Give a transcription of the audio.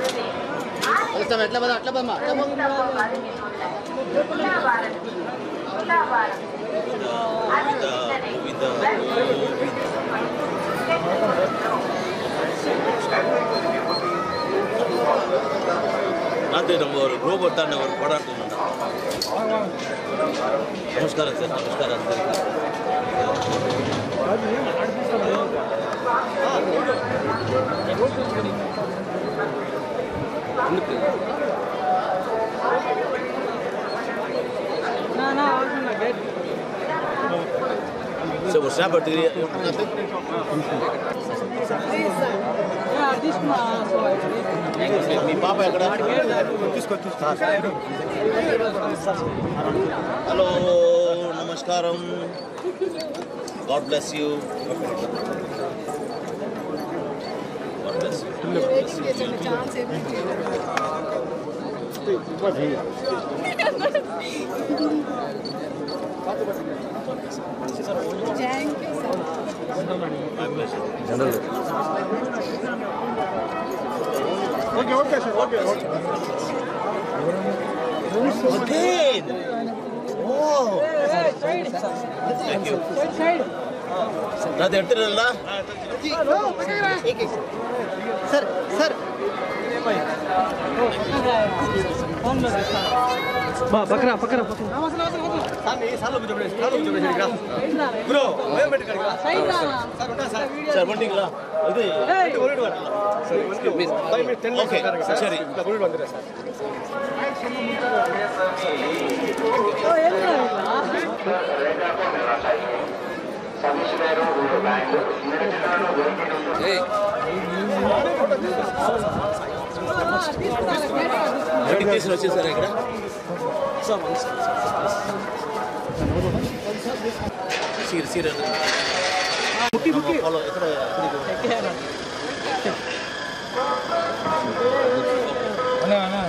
அது நம்ம ஒரு ரோபோட்டான ஒரு படம் நமஸ்காரம் சார் நமஸ்காரம் சார் ஒரு ஸ்னாப் எடுத்துக்கிறீங்க మీ పాప ఎక్కడ హలో నమస్కారం God bless you God bless general Okay, sir. Okay. Again. Oh. Thank you. That's it, Tirumala. Sir. Bakra. Bro, Sir, one thing, okay, sorry. Notification వచ్చేసారా ఇక్కడ సీరియల్ ముట్టి ఫాలో ఇక్కడ